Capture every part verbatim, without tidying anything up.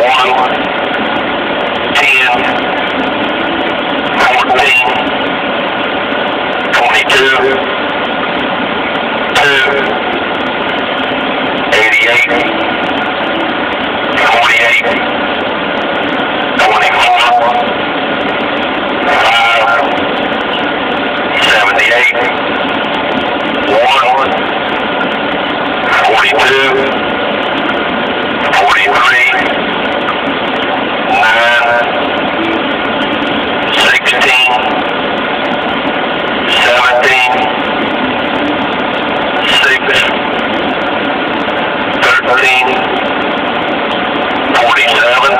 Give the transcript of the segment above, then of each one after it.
one, ten, fourteen, twenty-two, two, eighty-eight, forty-eight, twenty-four, five, seventy-eight, one, forty-two, forty-three, nine, sixteen, seventeen, six, thirteen, forty-seven,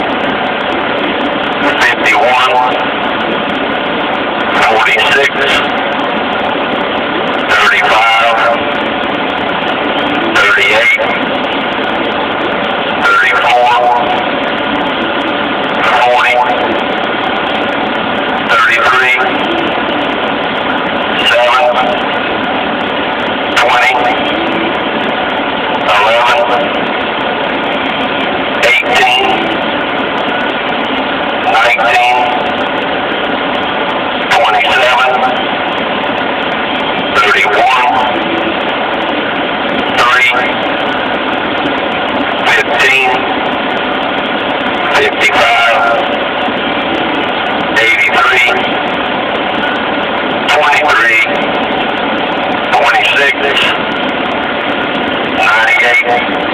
fifty-one, forty-six, thirty-five, thirty-eight, thirty-four, forty, thirty-three, seven, twenty, eleven, eighteen, nineteen, twenty-seven, thirty-one, three, fifteen, fifty-five, eighty-three, twenty-three, twenty-six, ninety-eight,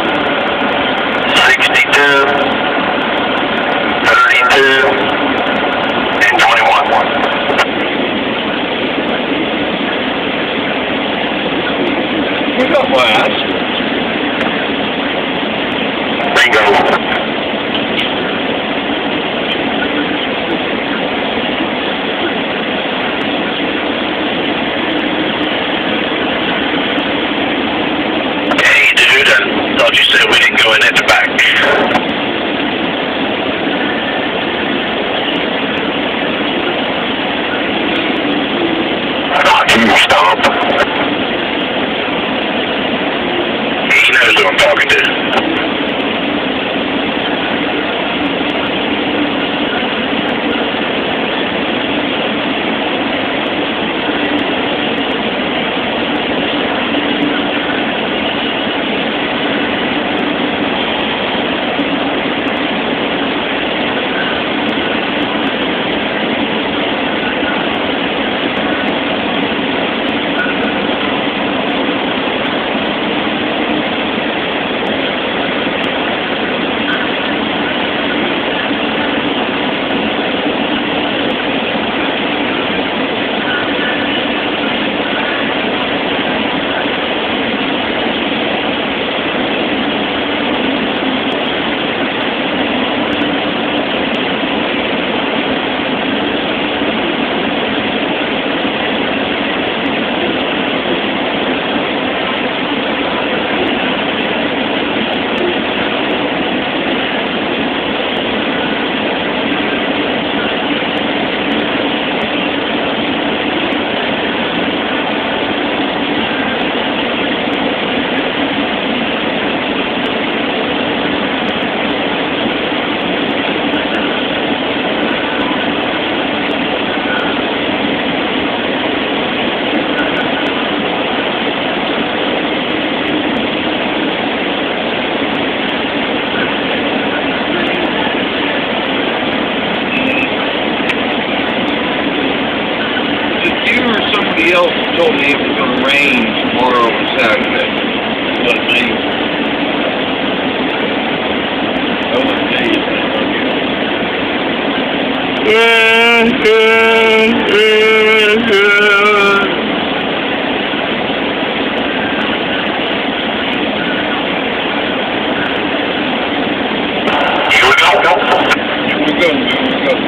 sixty-two, thirty-two, and twenty-one. We got last. Bingo. Hey, dude, I thought you said we didn't go in at the back. You stop. He knows who I'm talking to. Somebody else told me it was going to rain tomorrow and Saturday. But me. I want to tell you Here we go. Here we go, here we go.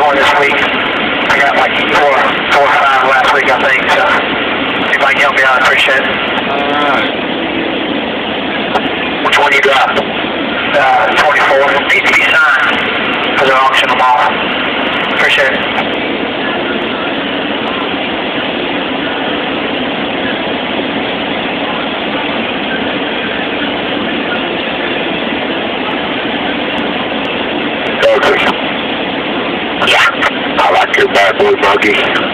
more this week. I got like four, four or five last week, I think. So if I can help me out, I appreciate it. Alright. Which one you got? Uh, twenty-four. It needs to be signed for the auction tomorrow. Appreciate it. Okay. Yeah. I like your bad boy monkey.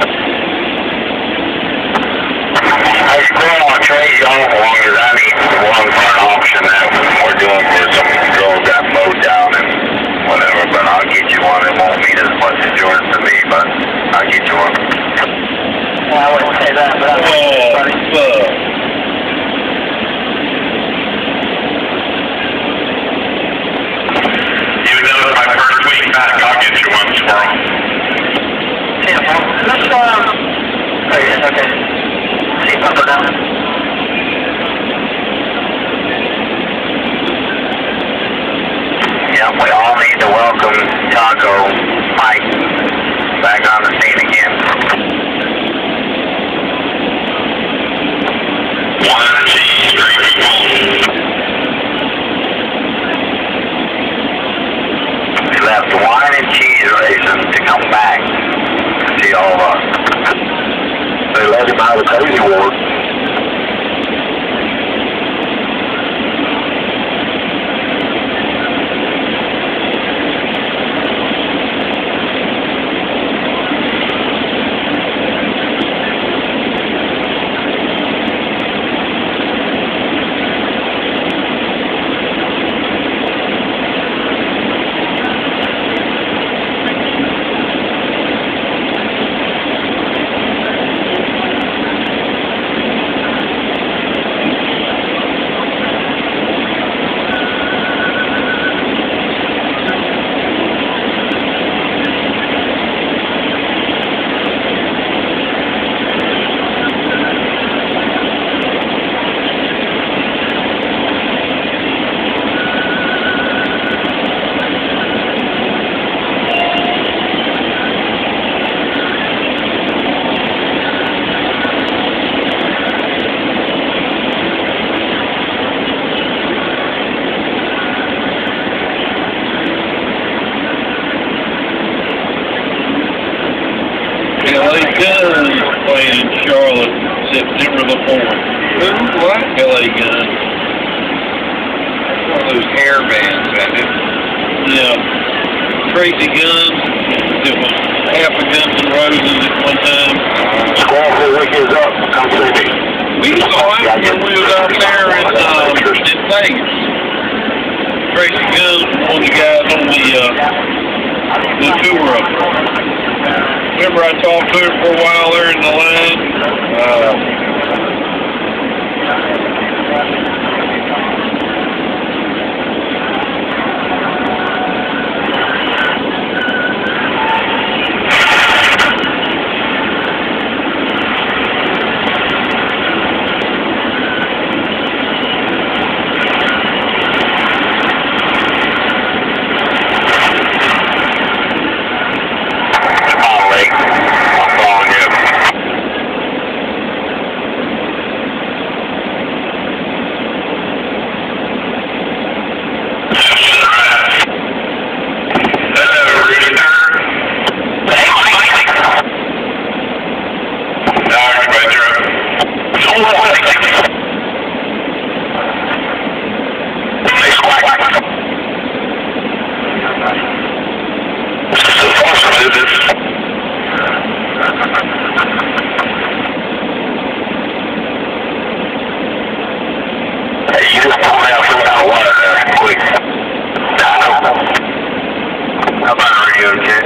I was going on trade y'all long as I need one for an auction that we're doing for some girl got mowed down and whatever, but I'll get you one. It won't mean as much as yours to me, but I'll get you one. Well, I wouldn't say that, but I Oh, funny. fuck. Even though it's my first week back, I'll get you one tomorrow. Yeah, well, let's, um, oh, yes, okay. See if I put down. Yeah, we all need to welcome Taco Mike back on the scene again. One cheese, three people. We left wine and cheese racing to come back to see all of us. They let him out of the crazy ward. L A Guns playing in Charlotte September the fourth. Who? What? L A Guns. That's one of those hair bands, isn't it? Yeah. Crazy Guns. It was half a Guns N' Roses at one time. Squall for the week is up. Come see me. We saw him when we was out there in, um, in Vegas. Crazy Guns was one of the guys on the, uh, the tour up there. Remember I talked to him for a while there in the line? Uh, How about a radio check?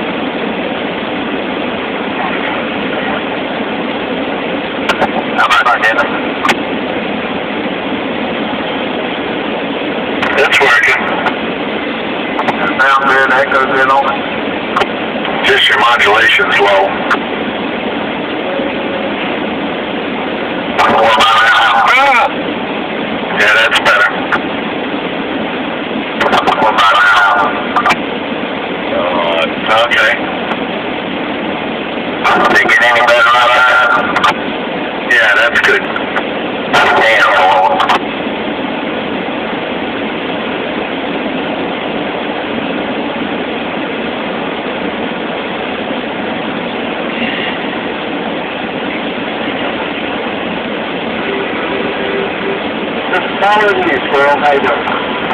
How about our dinner? It's working. Sound good, echoes in on it. Just your modulation's low. What about now? ah! Yeah, that's better. What about now? God. Okay. Yeah, that's good. Damn. Follow me, Squirrel. How you doing?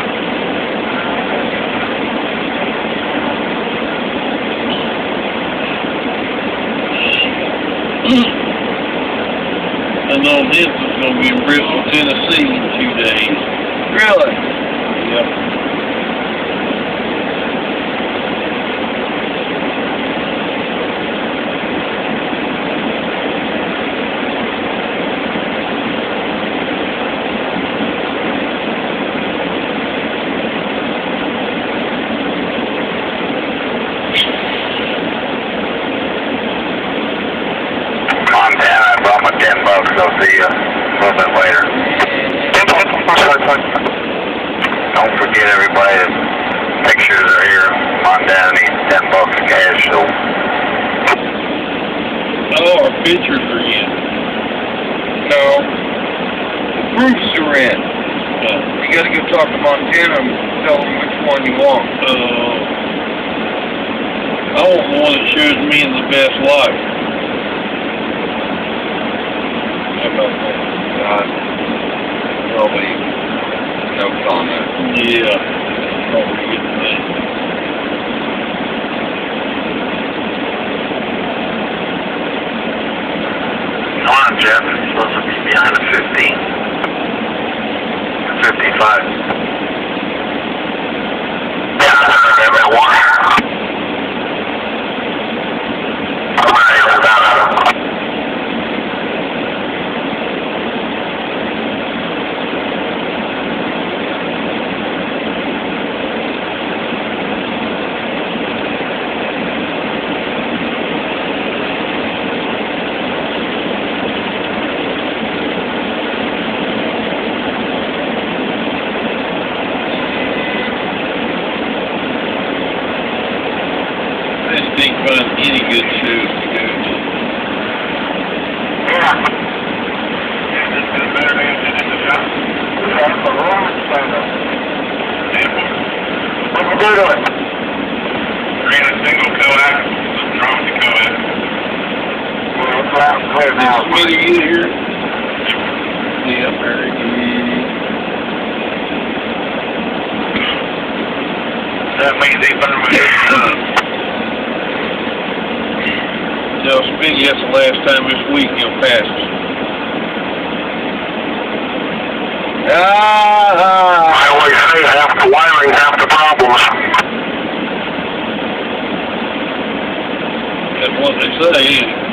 I know this is going to be in Bristol, Tennessee in two days. Really? Yep. Montana, I brought my ten bucks. I'll see you a little bit later. Don't forget, everybody, that pictures are here. Montana needs ten bucks cash, so. Oh, our pictures are in. No. The proofs are in. Uh, You gotta go talk to Montana and tell them which one you want. uh, I want one that shows me in the best light. How about that? Uh, probably no comment. Yeah. Probably a good thing. Come on, Jeff. You're supposed to be behind the fifteen. fifty-five. Yeah, I got one. I'm ready to go. Can't find any good shows to go to. Yeah. Yeah, this is better than it in the shop. That's the wrong standard. What you do to it? Ran a single coax, dropped the coax. Well, it's loud and clear now. Did Smitty get here? Yeah, very good. That means he's gonna move. Tell Smitty that's the last time this week he'll pass us. Ah! I always say half the wiring, half the problems. That's what they say, ain't it?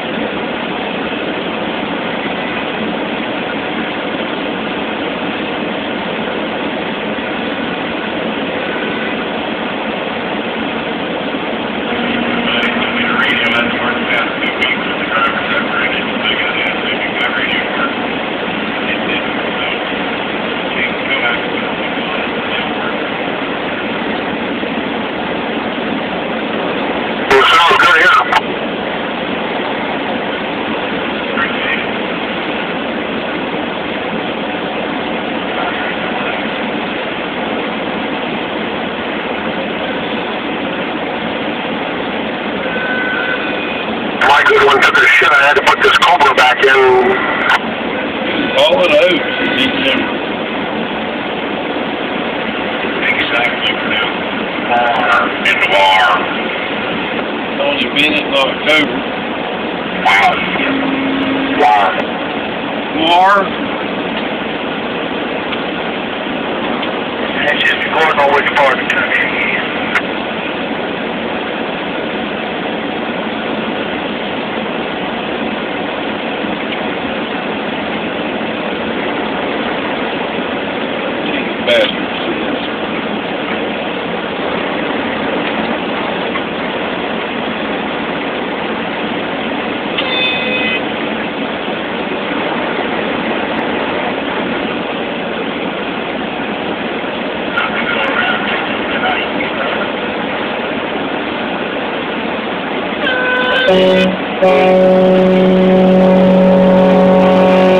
My good one took a shit. I had to put this Cobra back in. All it owes in December. Exactly. Uh, in the bar. Only been in October. Wow. Wow. Mar? That's just going on which part of the country he is. Bastards. Thank you.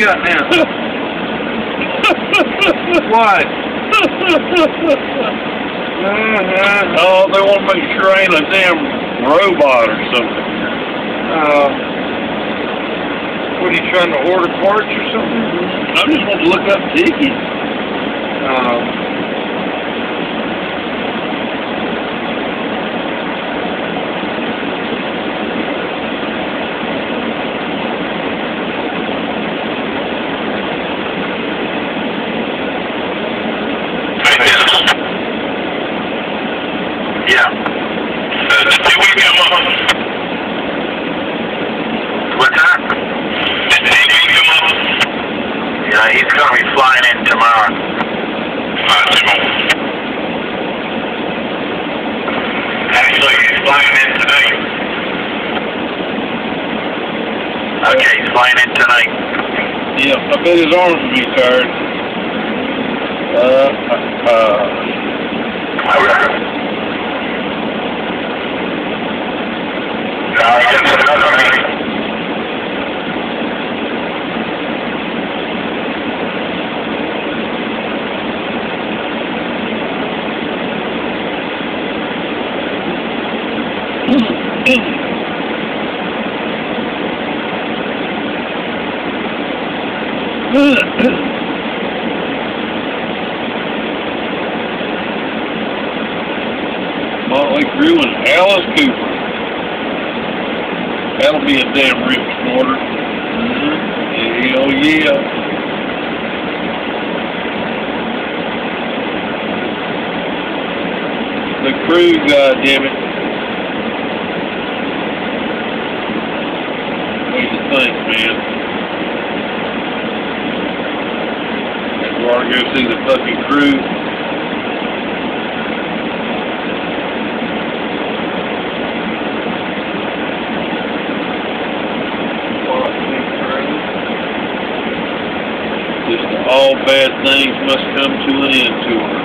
got now? What? uh-huh. Oh, they want to make sure I ain't a damn robot or something. Uh, what, are you trying to order parts or something? I just want to look up tickets. Uh, Yeah. Uh, did we come up? What's that? Did he come up? Yeah, he's going to be flying in tomorrow. Uh, tomorrow. Actually, he's flying in tonight. Okay, he's flying in tonight. Yeah, I bet his arms will be tired. Uh, uh, Okay. Uh, just another meeting. Motley Crue and Alice Cooper. That'll be a damn rip snorter. Mm-hmm. Hell yeah. The Crew, goddammit. What do you think, man? We ought to go see the fucking Crew. Just all bad things must come to an end to her.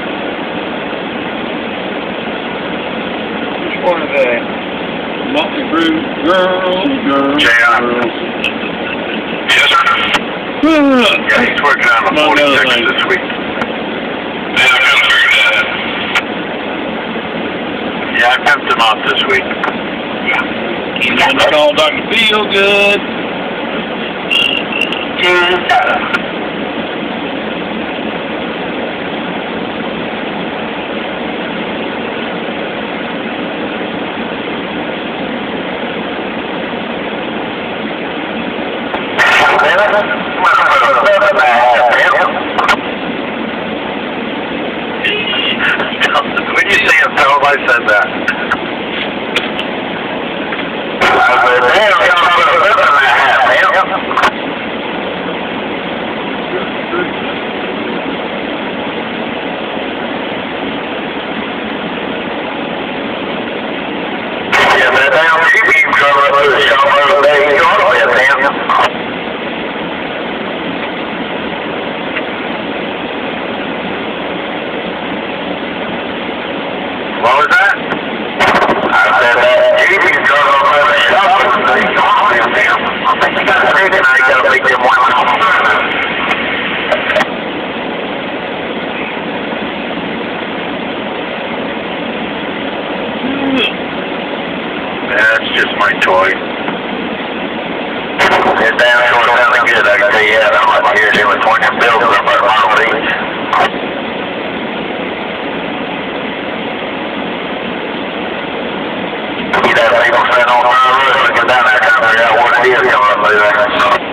Which one are they? Motley Crue, girls, girls, J R. girls. Yes, sir. Yeah, he's working on the Among other forty-six things. this week. Yeah, I couldn't figure that. Yeah, I pimped him out this week. He's on the call, Doctor Feel Good. When you say it, tell him I said that. I said, damn, y'all put a whip in that hat, man. Yeah, that damn T V cover up the shop over there, you ought to be a damn. What was that? I said that T V cover up the shop over there, you ought to be a damn. I think you got a drink and I gotta make them one. That's just my toy. It damn sure sounded good, I can tell you that. I'm not here doing twenty bills up at Myrtle Beach. You got people sitting on my roof looking down there trying to figure out what it is coming up through there.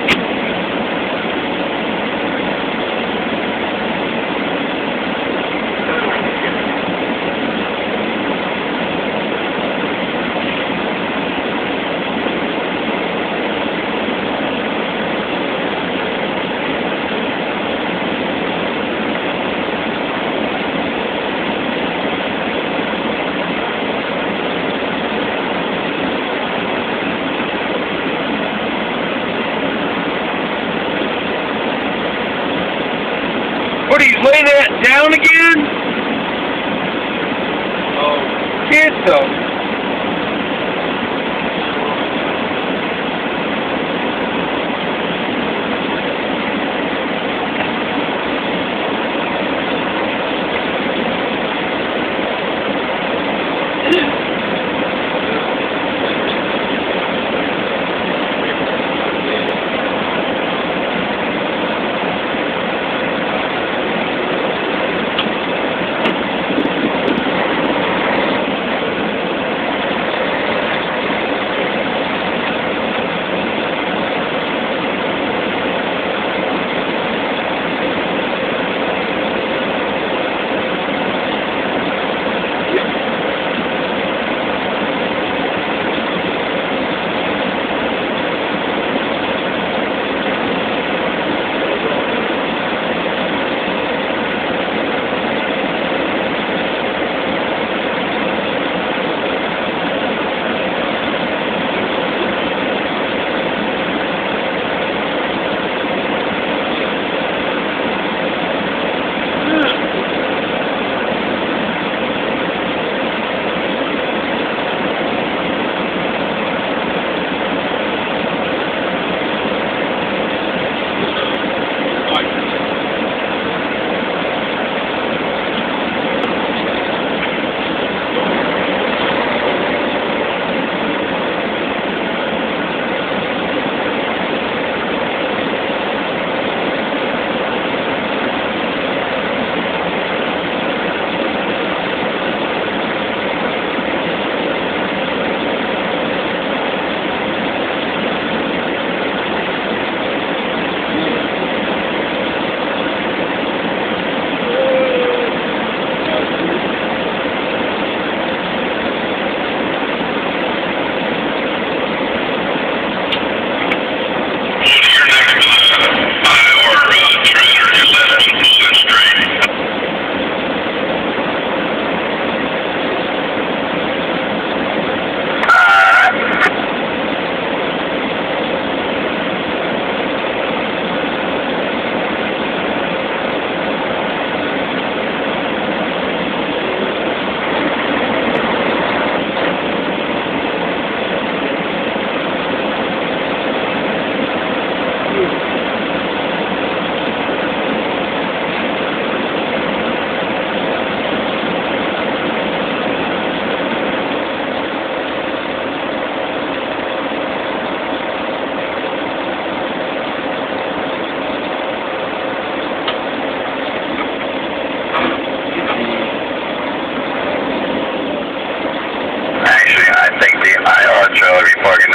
What, he's laying that down again? Oh, kid though. I are, Charlie, you fucking